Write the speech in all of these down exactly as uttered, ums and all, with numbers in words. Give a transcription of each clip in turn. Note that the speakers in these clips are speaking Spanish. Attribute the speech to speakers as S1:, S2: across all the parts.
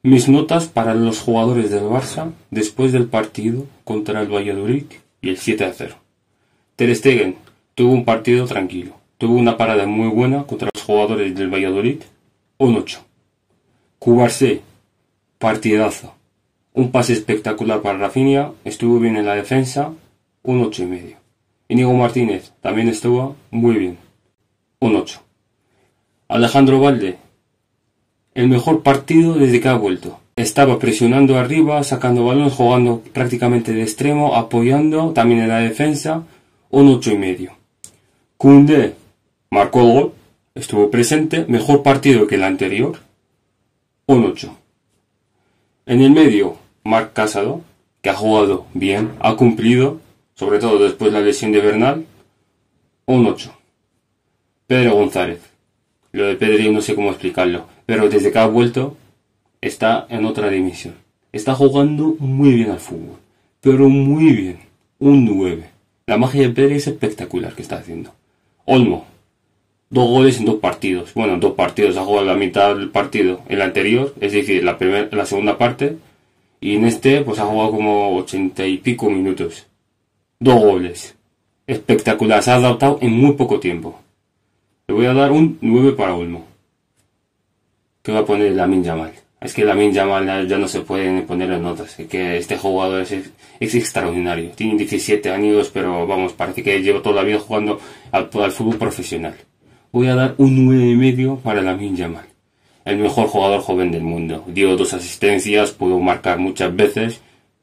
S1: Mis notas para los jugadores del Barça después del partido contra el Valladolid y el siete a cero. Ter Stegen tuvo un partido tranquilo. Tuvo una parada muy buena contra los jugadores del Valladolid, un ocho. Cubarsí, partidazo. Un pase espectacular para Rafinha, estuvo bien en la defensa, un ocho y medio. Íñigo Martínez también estuvo muy bien, un ocho. Alejandro Balde, el mejor partido desde que ha vuelto. Estaba presionando arriba, sacando balones, jugando prácticamente de extremo, apoyando también en la defensa, un ocho y medio. Koundé marcó el gol, estuvo presente, mejor partido que el anterior, un ocho. En el medio, Marc Casado, que ha jugado bien, ha cumplido, sobre todo después de la lesión de Bernal, un ocho. Pedro González, lo de Pedri no sé cómo explicarlo, pero desde que ha vuelto está en otra dimensión. Está jugando muy bien al fútbol, pero muy bien, un nueve. La magia de Pedri es espectacular que está haciendo. Olmo, dos goles en dos partidos. Bueno, en dos partidos, ha jugado la mitad del partido, el anterior, es decir, la, primer, la segunda parte, y en este pues ha jugado como ochenta y pico minutos. Dos goles. Espectacular, se ha adaptado en muy poco tiempo. Le voy a dar un nueve para Olmo. ¿Qué va a poner Lamine Yamal? Es que Lamine Yamal ya no se puede poner en notas. Es que este jugador es, es extraordinario. Tiene diecisiete años, pero vamos, parece que lleva toda la vida jugando al, al fútbol profesional. Voy a dar un nueve y medio para Lamine Yamal. El mejor jugador joven del mundo. Dio dos asistencias, pudo marcar muchas veces.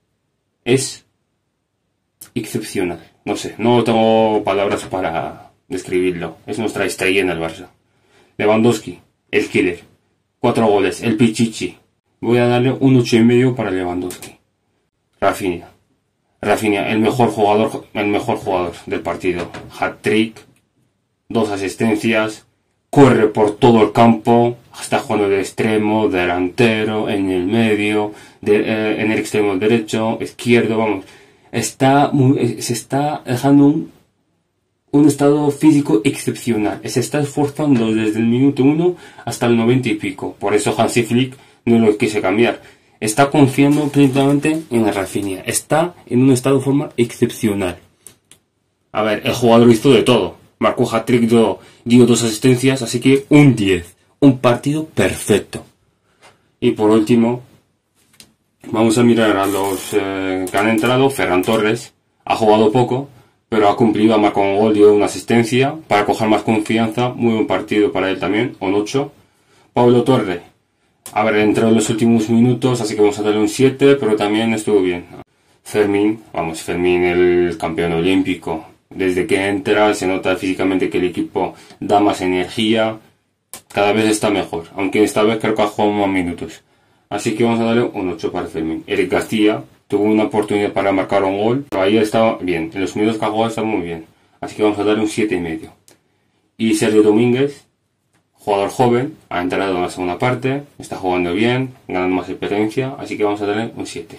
S1: Es excepcional. No sé, no tengo palabras para describirlo. Es nuestra estrella en el Barça. Lewandowski, el killer. Cuatro goles, el pichichi. Voy a darle un ocho y medio para Lewandowski. Rafinha. Rafinha, el mejor jugador, el mejor jugador del partido. Hat-trick, dos asistencias, corre por todo el campo, está jugando de extremo, delantero, en el medio, de, eh, en el extremo derecho, izquierdo, vamos. Está muy, se está dejando un un estado físico excepcional. Se está esforzando desde el minuto uno hasta el noventa y pico. Por eso Hansi Flick no lo quise cambiar. Está confiando plenamente en Rafinha. Está en un estado de forma excepcional. A ver, el jugador hizo de todo. Marcó hat-trick, dio, dio dos asistencias, así que un diez. Un partido perfecto. Y por último, vamos a mirar a los eh, que han entrado. Ferran Torres ha jugado poco, pero ha cumplido, ha marcado un gol, dio una asistencia para coger más confianza. Muy buen partido para él también, un ocho. Pablo Torre, a ver, entró en los últimos minutos, así que vamos a darle un siete, pero también estuvo bien. Fermín, vamos, Fermín, el campeón olímpico. Desde que entra se nota físicamente que el equipo da más energía, cada vez está mejor, aunque esta vez creo que ha jugado más minutos. Así que vamos a darle un ocho para Fermín. Eric García tuvo una oportunidad para marcar un gol, pero ahí estaba bien. En los minutos que ha jugado está muy bien. Así que vamos a darle un siete y medio. Y Sergio Domínguez, jugador joven, ha entrado en la segunda parte, está jugando bien, ganando más experiencia, así que vamos a darle un siete.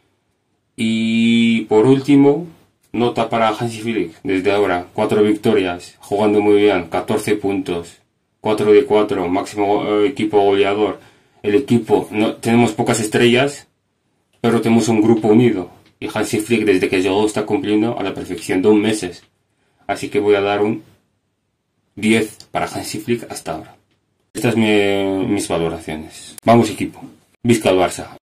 S1: Y por último, nota para Hansi Flick. Desde ahora, cuatro victorias, jugando muy bien, catorce puntos, cuatro de cuatro, máximo eh, equipo goleador. El equipo, no, tenemos pocas estrellas, pero tenemos un grupo unido. Y Hansi Flick desde que llegó está cumpliendo a la perfección, dos meses. Así que voy a dar un diez para Hansi Flick hasta ahora. Estas son mi, mis valoraciones. Vamos equipo. Visca el Barça.